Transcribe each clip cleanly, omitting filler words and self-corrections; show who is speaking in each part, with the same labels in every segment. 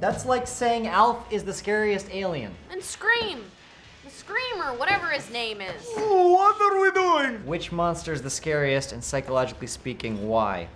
Speaker 1: That's like saying Alf is the scariest alien.
Speaker 2: And Scream. The Screamer, whatever his name is.
Speaker 3: What are we doing?
Speaker 1: Which monster is the scariest, and psychologically speaking, why?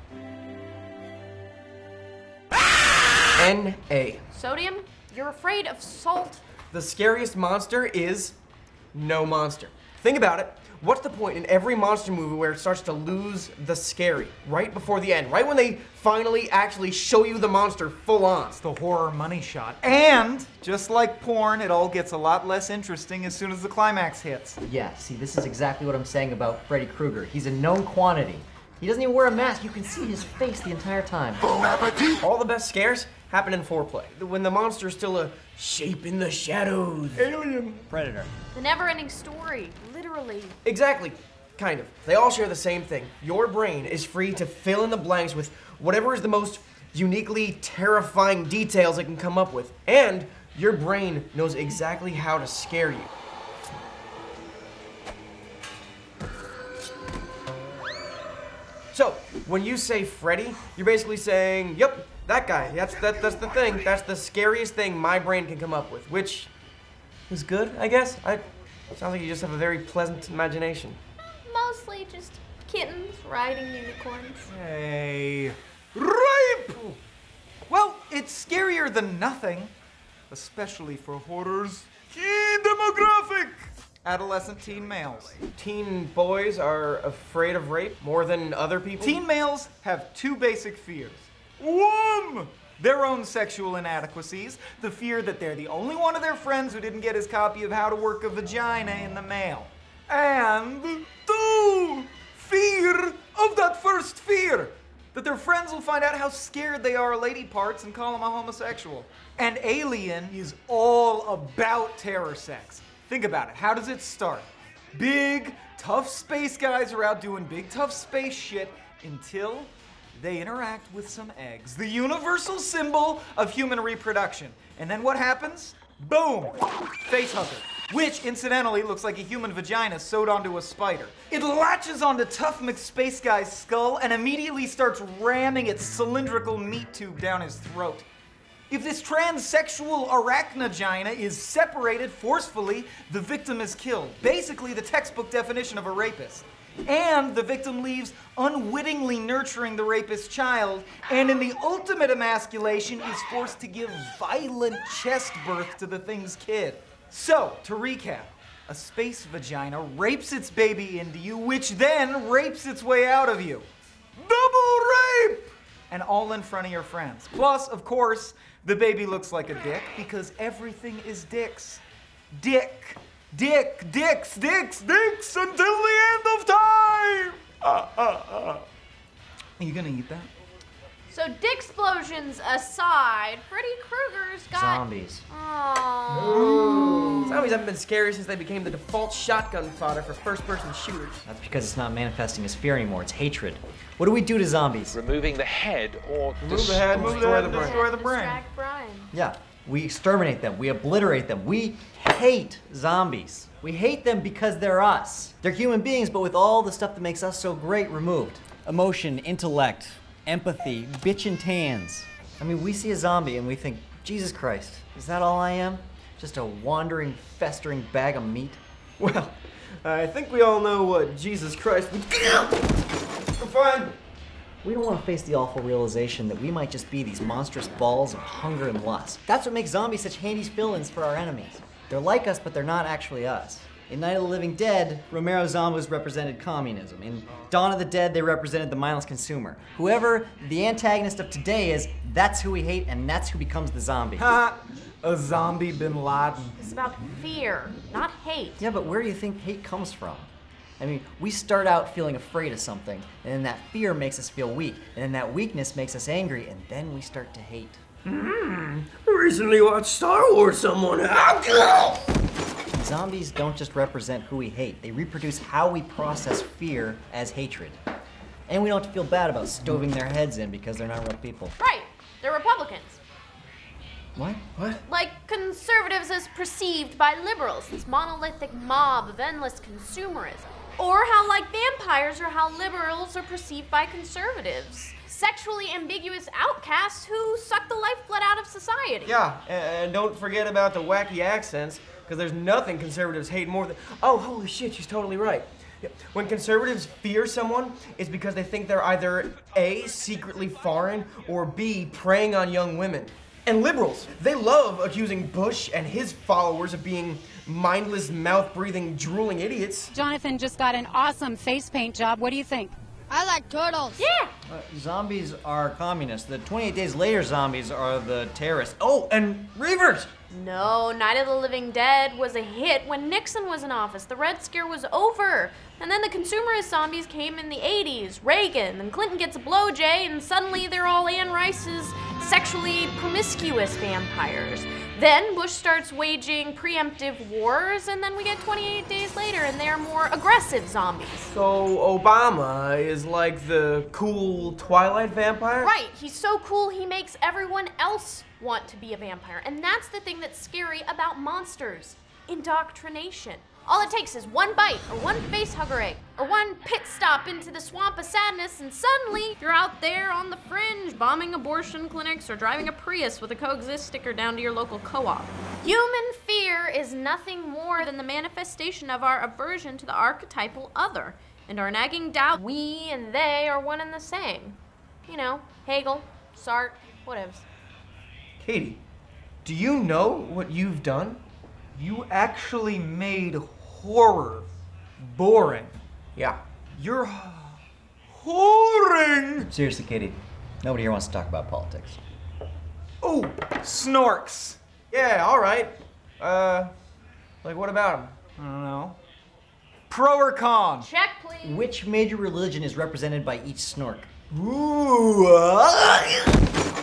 Speaker 4: N-A.
Speaker 2: Sodium, you're afraid of salt?
Speaker 4: The scariest monster is no monster. Think about it. What's the point in every monster movie where it starts to lose the scary right before the end? Right when they finally actually show you the monster full on.
Speaker 3: It's the horror money shot. And, just like porn, it all gets a lot less interesting as soon as the climax hits.
Speaker 1: Yeah, see, this is exactly what I'm saying about Freddy Krueger. He's a known quantity. He doesn't even wear a mask. You can see his face the entire time.
Speaker 4: All the best scares happen in foreplay. When the monster is still a shape in the shadows. Alien.
Speaker 1: Predator.
Speaker 2: The never-ending story, literally.
Speaker 4: Exactly. Kind of. They all share the same thing. Your brain is free to fill in the blanks with whatever is the most uniquely terrifying details it can come up with. And your brain knows exactly how to scare you. So, when you say Freddy, you're basically saying, yep, that guy. That's the thing. That's the scariest thing my brain can come up with, which is good, I guess. Sounds like you just have a very pleasant imagination.
Speaker 2: Mostly just kittens riding unicorns.
Speaker 3: Hey. Rape! Well, it's scarier than nothing, especially for horror's key demographic. Adolescent teen males.
Speaker 4: Teen boys are afraid of rape more than other people?
Speaker 3: Teen males have two basic fears. One, their own sexual inadequacies, the fear that they're the only one of their friends who didn't get his copy of How to Work a Vagina in the mail. And two, fear of that first fear, that their friends will find out how scared they are of lady parts and call them a homosexual. And Alien is all about terror sex. Think about it. How does it start? Big, tough space guys are out doing big, tough space shit until they interact with some eggs, the universal symbol of human reproduction. And then what happens? Boom! Facehugger, which incidentally looks like a human vagina sewed onto a spider. It latches onto tough McSpace Guy's skull and immediately starts ramming its cylindrical meat tube down his throat. If this transsexual arachnogina is separated forcefully, the victim is killed. Basically the textbook definition of a rapist. And the victim leaves unwittingly nurturing the rapist's child, and in the ultimate emasculation is forced to give violent chest birth to the thing's kid. So, to recap, a space vagina rapes its baby into you, which then rapes its way out of you. Double rape! And all in front of your friends. Plus, of course, the baby looks like a dick because everything is dicks. Dick. Dick, dicks, dicks, dicks until the end of time! Are you gonna eat that?
Speaker 2: So dick-splosions aside, Freddy Krueger's got...
Speaker 1: Zombies.
Speaker 2: Aww.
Speaker 4: Zombies haven't been scary since they became the default shotgun fodder for first-person shooters.
Speaker 1: That's because it's not manifesting as fear anymore, it's hatred. What do we do to zombies?
Speaker 5: Removing the head or
Speaker 4: Remove the head, destroy the brain.
Speaker 3: Destroy the brain.
Speaker 2: Distract Brian.
Speaker 1: Yeah, we exterminate them, we obliterate them, we hate zombies. We hate them because they're us. They're human beings, but with all the stuff that makes us so great removed. Emotion, intellect, empathy, bitch and tans. I mean, we see a zombie and we think, Jesus Christ, is that all I am? Just a wandering, festering bag of meat?
Speaker 4: Well, I think we all know what Jesus Christ would do. We're fine.
Speaker 1: We don't want to face the awful realization that we might just be these monstrous balls of hunger and lust. That's what makes zombies such handy fill-ins for our enemies. They're like us, but they're not actually us. In Night of the Living Dead, Romero Zombies represented communism. In Dawn of the Dead, they represented the mindless consumer. Whoever the antagonist of today is, that's who we hate, and that's who becomes the zombie.
Speaker 3: Ha! A zombie bin Laden.
Speaker 2: It's about fear, not hate.
Speaker 1: Yeah, but where do you think hate comes from? I mean, we start out feeling afraid of something, and then that fear makes us feel weak, and then that weakness makes us angry, and then we start to hate.
Speaker 4: Recently watched Star Wars, someone.
Speaker 1: Zombies don't just represent who we hate, they reproduce how we process fear as hatred. And we don't have to feel bad about stoving their heads in because they're not real people.
Speaker 2: Right, they're Republicans.
Speaker 1: What?
Speaker 4: What?
Speaker 2: Like conservatives as perceived by liberals, this monolithic mob of endless consumerism. Or how like vampires are how liberals are perceived by conservatives. sexually ambiguous outcasts who suck the lifeblood out of society.
Speaker 4: Yeah, and don't forget about the wacky accents, because there's nothing conservatives hate more than. Oh, holy shit, she's totally right. Yeah. When conservatives fear someone, it's because they think they're either A, secretly foreign, or B, preying on young women. And liberals, they love accusing Bush and his followers of being mindless, mouth-breathing, drooling idiots.
Speaker 5: Jonathan just got an awesome face paint job. What do you think?
Speaker 6: I like turtles.
Speaker 2: Yeah.
Speaker 1: Zombies are communists. The 28 Days Later zombies are the terrorists. Oh, and Reavers!
Speaker 2: No, Night of the Living Dead was a hit when Nixon was in office. The Red Scare was over. And then the consumerist zombies came in the 80s. Reagan, and Clinton gets a blowjay, and suddenly they're all Anne Rice's sexually promiscuous vampires. Then Bush starts waging preemptive wars, and then we get 28 Days Later, and they're more aggressive zombies.
Speaker 4: So Obama is like the cool Twilight vampire?
Speaker 2: Right, he's so cool he makes everyone else want to be a vampire. And that's the thing that's scary about monsters. Indoctrination. All it takes is one bite, or one facehugger egg, or one pit stop into the swamp of sadness, and suddenly you're out there on the fringe, bombing abortion clinics or driving a Prius with a coexist sticker down to your local co-op. Human fear is nothing more than the manifestation of our aversion to the archetypal other, and our nagging doubt we and they are one and the same. You know, Hegel, Sartre, whatevs.
Speaker 4: Katie, do you know what you've done?
Speaker 3: You actually made horror boring.
Speaker 4: Yeah.
Speaker 3: You're whoring!
Speaker 1: Seriously, Katie, nobody here wants to talk about politics.
Speaker 3: Oh, snorks.
Speaker 4: Yeah, all right. Like what about him?
Speaker 3: I don't know. Pro or con?
Speaker 2: Check, please.
Speaker 1: Which major religion is represented by each snork?
Speaker 3: Ooh.